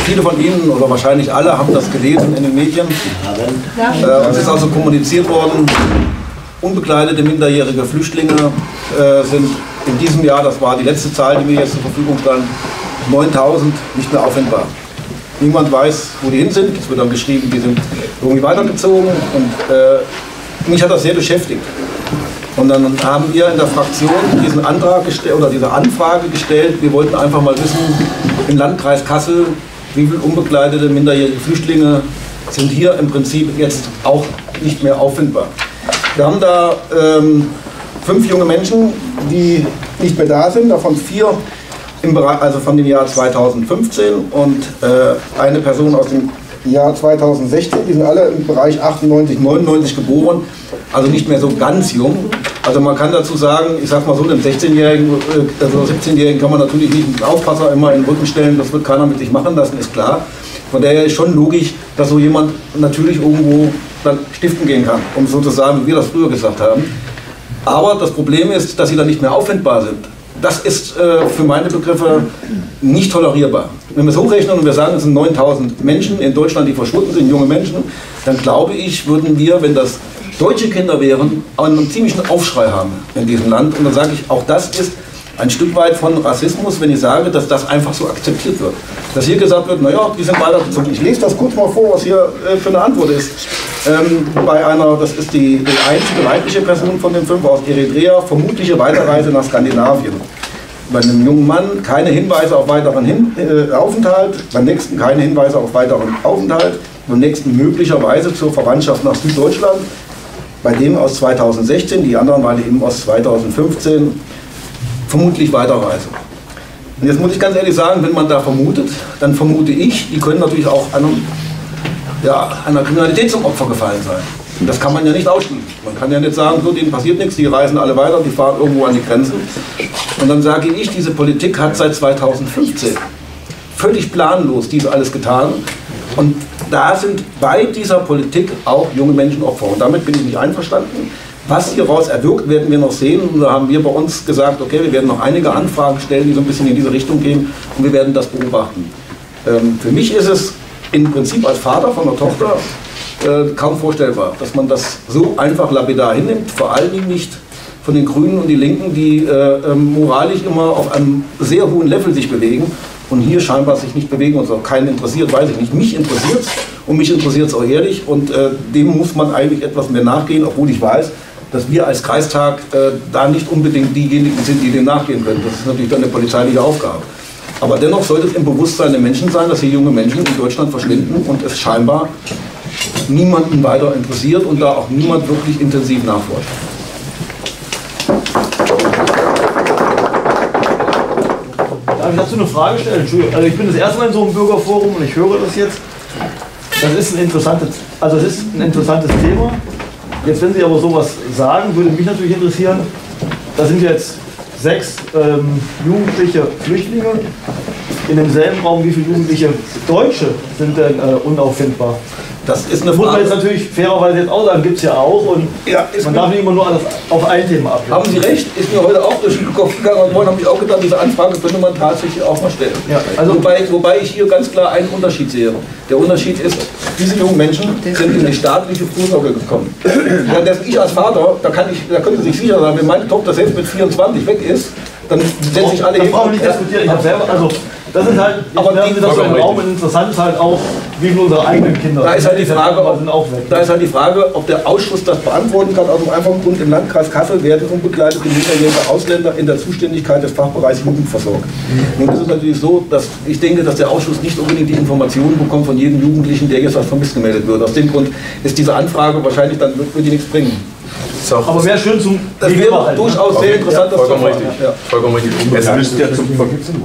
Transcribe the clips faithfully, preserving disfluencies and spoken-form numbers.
viele von Ihnen oder wahrscheinlich alle haben das gelesen in den Medien. Äh, es ist also kommuniziert worden, unbegleitete minderjährige Flüchtlinge äh, sind in diesem Jahr, das war die letzte Zahl, die mir jetzt zur Verfügung stand, neuntausend nicht mehr auffindbar. Niemand weiß, wo die hin sind. Es wird dann geschrieben, die sind irgendwie weitergezogen. Und äh, mich hat das sehr beschäftigt. Und dann haben wir in der Fraktion diesen Antrag gestellt oder diese Anfrage gestellt. Wir wollten einfach mal wissen, im Landkreis Kassel, wie viele unbegleitete minderjährige Flüchtlinge sind hier im Prinzip jetzt auch nicht mehr auffindbar. Wir haben da ähm, fünf junge Menschen, die nicht mehr da sind, davon vier im Bereich, also von dem Jahr zweitausendfünfzehn und äh, eine Person aus dem Jahr zweitausendsechzehn. Die sind alle im Bereich achtundneunzig, neunundneunzig geboren, also nicht mehr so ganz jung. Also man kann dazu sagen, ich sag mal so, dem sechzehnjährigen, also siebzehnjährigen kann man natürlich nicht einen Aufpasser immer in den Rücken stellen, das wird keiner mit sich machen lassen, ist klar. Von daher ist schon logisch, dass so jemand natürlich irgendwo dann stiften gehen kann, um so zu sagen, wie wir das früher gesagt haben. Aber das Problem ist, dass sie dann nicht mehr auffindbar sind. Das ist äh, für meine Begriffe nicht tolerierbar. Wenn wir es hochrechnen und wir sagen, es sind neuntausend Menschen in Deutschland, die verschwunden sind, junge Menschen, dann glaube ich, würden wir, wenn das deutsche Kinder wären, einen ziemlichen Aufschrei haben in diesem Land. Und dann sage ich, auch das ist ein Stück weit von Rassismus, wenn ich sage, dass das einfach so akzeptiert wird. Dass hier gesagt wird, naja, die sind weitergezogen. Ich lese das kurz mal vor, was hier äh, für eine Antwort ist. Ähm, bei einer, das ist die, die einzige weibliche Person von den fünf aus Eritrea, vermutliche Weiterreise nach Skandinavien. Bei einem jungen Mann keine Hinweise auf weiteren Hin äh, Aufenthalt, beim nächsten keine Hinweise auf weiteren Aufenthalt, beim nächsten möglicherweise zur Verwandtschaft nach Süddeutschland, bei dem aus zweitausendsechzehn, die anderen waren eben aus zweitausendfünfzehn, vermutlich Weiterreise. Und jetzt muss ich ganz ehrlich sagen, wenn man da vermutet, dann vermute ich, die können natürlich auch einem, ja, einer Kriminalität zum Opfer gefallen sein. Und das kann man ja nicht ausschließen. Man kann ja nicht sagen, so, denen passiert nichts, die reisen alle weiter, die fahren irgendwo an die Grenzen. Und dann sage ich, diese Politik hat seit zweitausendfünfzehn völlig planlos dies alles getan. Und da sind bei dieser Politik auch junge Menschen Opfer. Und damit bin ich nicht einverstanden. Was hieraus erwirkt, werden wir noch sehen. Und da haben wir bei uns gesagt, okay, wir werden noch einige Anfragen stellen, die so ein bisschen in diese Richtung gehen. Und wir werden das beobachten. Ähm, für mich ist es im Prinzip als Vater von einer Tochter äh, kaum vorstellbar, dass man das so einfach lapidar hinnimmt. Vor allen Dingen nicht von den Grünen und die Linken, die äh, moralisch immer auf einem sehr hohen Level sich bewegen und hier scheinbar sich nicht bewegen und es auch keinen interessiert, weiß ich nicht. Mich interessiert es und mich interessiert es auch ehrlich und äh, dem muss man eigentlich etwas mehr nachgehen, obwohl ich weiß, dass wir als Kreistag äh, da nicht unbedingt diejenigen sind, die dem nachgehen können. Das ist natürlich dann eine polizeiliche Aufgabe. Aber dennoch sollte es im Bewusstsein der Menschen sein, dass hier junge Menschen in Deutschland verschwinden und es scheinbar niemanden weiter interessiert und da auch niemand wirklich intensiv nachforscht. Darf ich dazu eine Frage stellen? Entschuldigung. Also ich bin das erste Mal in so einem Bürgerforum und ich höre das jetzt. Das ist ein interessantes, also es ist ein interessantes Thema. Jetzt, wenn Sie aber sowas sagen, würde mich natürlich interessieren, da sind jetzt sechs ähm, jugendliche Flüchtlinge. In demselben Raum, wie viele jugendliche Deutsche sind denn äh, unauffindbar? Das ist eine Frage. Muss man jetzt natürlich fairerweise jetzt auch sagen, gibt es ja auch. Und ja, man darf nicht immer nur alles auf ein Thema abgeben. Haben Sie recht, ist mir heute auch durch den Kopf gegangen und vorhin habe ich auch gedacht, diese Anfrage könnte man tatsächlich auch mal stellen. Ja, also wobei, wobei ich hier ganz klar einen Unterschied sehe. Der Unterschied ist, diese jungen Menschen sind in die staatliche Fürsorge gekommen. Ja, dass ich als Vater, da, kann ich, da können Sie sich sicher sein, wenn meine Tochter selbst mit vierundzwanzig weg ist, dann setze ich alle hin. Brauchen wir nicht diskutieren, ich habe selber, also das ist halt, aber die, das so im Raum interessant ist halt auch, wie viele unsere eigenen Kinder da ist halt die Frage, ob, sind auch weg. Da ist halt die Frage, ob der Ausschuss das beantworten kann, aus dem einfachen Grund, im Landkreis Kassel werden unbegleitete minderjährige Ausländer in der Zuständigkeit des Fachbereichs Jugend versorgt. Nun ist es natürlich so, dass ich denke, dass der Ausschuss nicht unbedingt die Informationen bekommt von jedem Jugendlichen, der jetzt als vermisst gemeldet wird. Aus dem Grund ist diese Anfrage wahrscheinlich dann wird die nichts bringen. Aber wäre schön zum Das wäre durchaus ne? sehr interessant, ja, das zu erfahren. Ja. Vollkommen richtig. Es müsste ja zum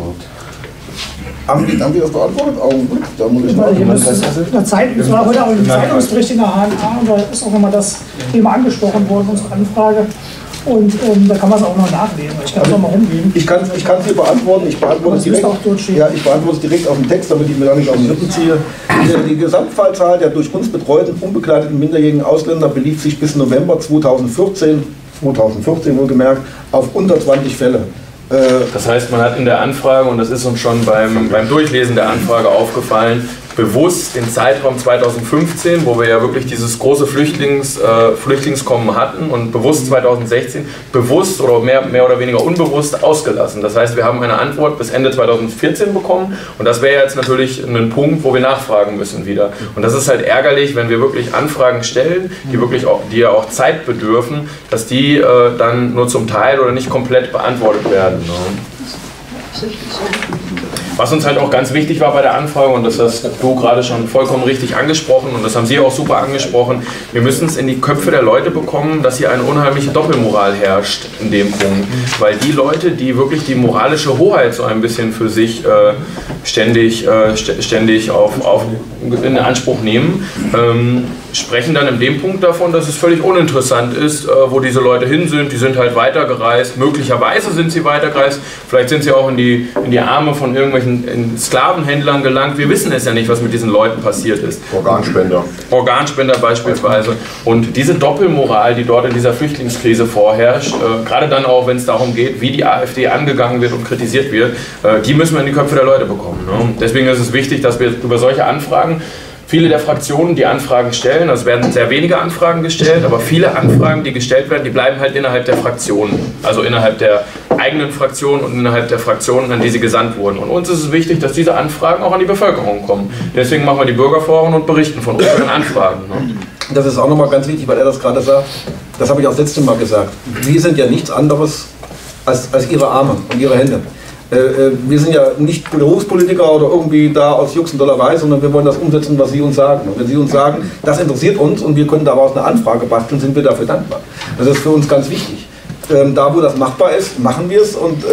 Haben die, haben die das beantwortet? Augenblick, da muss ich mal. In Zeit, es war heute auch ein Zeitungsbericht in der H N A und da ist auch nochmal das Thema angesprochen worden, unsere Anfrage. Und ähm, da kann man es auch noch nachlesen. Ich kann es also, noch mal rumgeben. Ich kann es ich hier beantworten. Ich beantworte es direkt, ja, ich beantworte es direkt auf dem Text, damit ich mir da nicht auf den Rippen ziehe. Die, die Gesamtfallzahl der durch uns betreuten, unbegleiteten minderjährigen Ausländer belief sich bis November zweitausendvierzehn, zweitausendvierzehn wohlgemerkt, auf unter zwanzig Fälle. Das heißt, man hat in der Anfrage, und das ist uns schon beim, beim Durchlesen der Anfrage aufgefallen, bewusst den Zeitraum zweitausendfünfzehn, wo wir ja wirklich dieses große Flüchtlings, äh, Flüchtlingskommen hatten, und bewusst zweitausendsechzehn, bewusst oder mehr, mehr oder weniger unbewusst ausgelassen. Das heißt, wir haben eine Antwort bis Ende zweitausendvierzehn bekommen, und das wäre jetzt natürlich ein Punkt, wo wir nachfragen müssen wieder. Und das ist halt ärgerlich, wenn wir wirklich Anfragen stellen, die wirklich auch, die ja auch Zeit bedürfen, dass die äh, dann nur zum Teil oder nicht komplett beantwortet werden. Ne? Was uns halt auch ganz wichtig war bei der Anfrage, und das hast du gerade schon vollkommen richtig angesprochen, und das haben Sie auch super angesprochen, wir müssen es in die Köpfe der Leute bekommen, dass hier eine unheimliche Doppelmoral herrscht in dem Punkt. Weil die Leute, die wirklich die moralische Hoheit so ein bisschen für sich äh, ständig, äh, ständig auf, auf in Anspruch nehmen, ähm, sprechen dann in dem Punkt davon, dass es völlig uninteressant ist, äh, wo diese Leute hin sind. Die sind halt weitergereist, möglicherweise sind sie weitergereist, vielleicht sind sie auch in die, in die Arme von irgendwelchen in Sklavenhändlern gelangt. Wir wissen es ja nicht, was mit diesen Leuten passiert ist. Organspender. Organspender beispielsweise. Und diese Doppelmoral, die dort in dieser Flüchtlingskrise vorherrscht, äh, gerade dann auch, wenn es darum geht, wie die AfD angegangen wird und kritisiert wird, äh, die müssen wir in die Köpfe der Leute bekommen. Ne? Deswegen ist es wichtig, dass wir über solche Anfragen, viele der Fraktionen, die Anfragen stellen, also werden sehr wenige Anfragen gestellt, aber viele Anfragen, die gestellt werden, die bleiben halt innerhalb der Fraktionen, also innerhalb der eigenen Fraktionen und innerhalb der Fraktionen, an die sie gesandt wurden. Und uns ist es wichtig, dass diese Anfragen auch an die Bevölkerung kommen. Deswegen machen wir die Bürgerforen und berichten von unseren Anfragen. Ne? Das ist auch nochmal ganz wichtig, weil er das gerade sagt. Das habe ich auch das letzte Mal gesagt. Wir sind ja nichts anderes als, als ihre Arme und ihre Hände. Wir sind ja nicht Berufspolitiker oder irgendwie da aus Jux und Dollerei, sondern wir wollen das umsetzen, was Sie uns sagen. Und wenn Sie uns sagen, das interessiert uns und wir können daraus eine Anfrage basteln, sind wir dafür dankbar. Das ist für uns ganz wichtig. Da, wo das machbar ist, machen wir es, und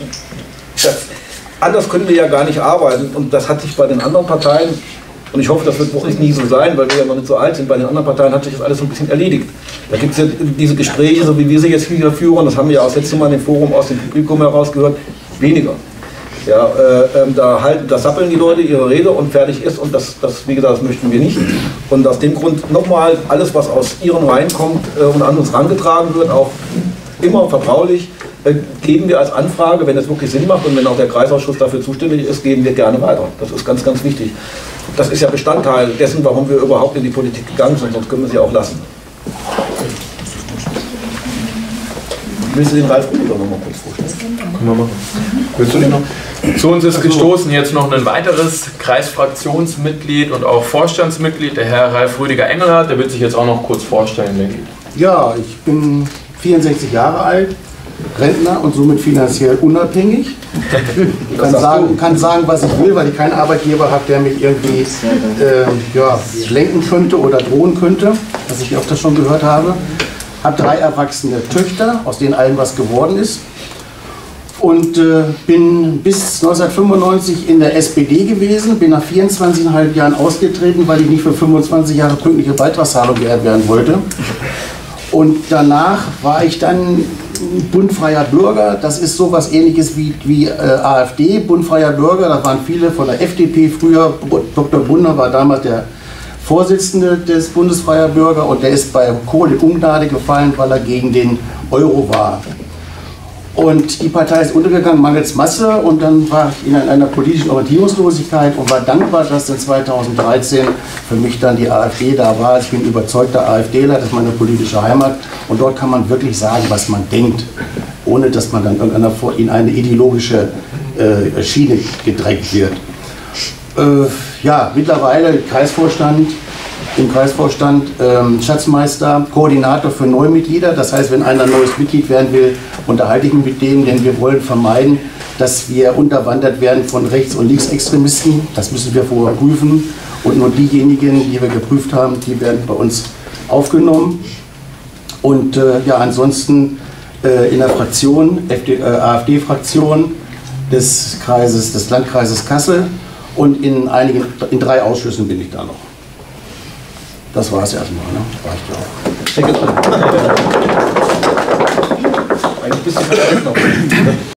das, anders können wir ja gar nicht arbeiten. Und das hat sich bei den anderen Parteien, und ich hoffe, das wird wirklich nie so sein, weil wir ja noch nicht so alt sind, bei den anderen Parteien hat sich das alles so ein bisschen erledigt. Da gibt es ja diese Gespräche, so wie wir sie jetzt hier führen, das haben wir ja auch das letzte Mal in dem Forum aus dem Publikum heraus gehört, weniger. Ja, äh, da, halten, da sappeln die Leute ihre Rede und fertig ist, und das, das, wie gesagt, das möchten wir nicht. Und aus dem Grund nochmal, alles, was aus ihren Reihen kommt äh, und an uns herangetragen wird, auch immer vertraulich, äh, geben wir als Anfrage, wenn es wirklich Sinn macht und wenn auch der Kreisausschuss dafür zuständig ist, geben wir gerne weiter. Das ist ganz, ganz wichtig. Das ist ja Bestandteil dessen, warum wir überhaupt in die Politik gegangen sind, sonst können wir sie auch lassen. Willst du den Ralf Rüdiger noch mal kurz vorstellen? Können wir machen. Willst du den noch? Zu uns ist gestoßen jetzt noch ein weiteres Kreisfraktionsmitglied und auch Vorstandsmitglied, der Herr Ralf Rüdiger Engelhardt. Der wird sich jetzt auch noch kurz vorstellen, denke ich. Ja, ich bin vierundsechzig Jahre alt, Rentner und somit finanziell unabhängig. Ich kann sagen, kann sagen, was ich will, weil ich keinen Arbeitgeber habe, der mich irgendwie äh, ja, lenken könnte oder drohen könnte, was ich öfter schon gehört habe. Habe drei erwachsene Töchter, aus denen allen was geworden ist. Und äh, bin bis neunzehnhundertfünfundneunzig in der S P D gewesen, bin nach vierundzwanzig Komma fünf Jahren ausgetreten, weil ich nicht für fünfundzwanzig Jahre pünktliche Beitragszahlung geehrt werden wollte. Und danach war ich dann bundfreier Bürger. Das ist sowas Ähnliches wie, wie äh, AfD, bundfreier Bürger. Da waren viele von der F D P früher. Doktor Brunner war damals der Vorsitzende des Bundesfreier Bürger, und der ist bei Kohl in Ungnade gefallen, weil er gegen den Euro war. Und die Partei ist untergegangen, mangels Masse, und dann war ich in einer politischen Orientierungslosigkeit und war dankbar, dass dann zweitausenddreizehn für mich dann die AfD da war. Ich bin überzeugter AfDler, das ist meine politische Heimat, und dort kann man wirklich sagen, was man denkt, ohne dass man dann in eine ideologische äh, Schiene gedrängt wird. Äh, ja, mittlerweile Kreisvorstand, im Kreisvorstand ähm, Schatzmeister, Koordinator für Neumitglieder. Das heißt, wenn einer neues Mitglied werden will, unterhalte ich mich mit denen, denn wir wollen vermeiden, dass wir unterwandert werden von Rechts- und Linksextremisten. Das müssen wir vorher prüfen, und nur diejenigen, die wir geprüft haben, die werden bei uns aufgenommen. Und äh, ja, ansonsten äh, in der Fraktion, äh, AfD-Fraktion des Kreises, des Landkreises Kassel, und in einigen, in drei Ausschüssen bin ich da noch. Das war es erstmal, ne? Reicht ja auch. Eigentlich bist du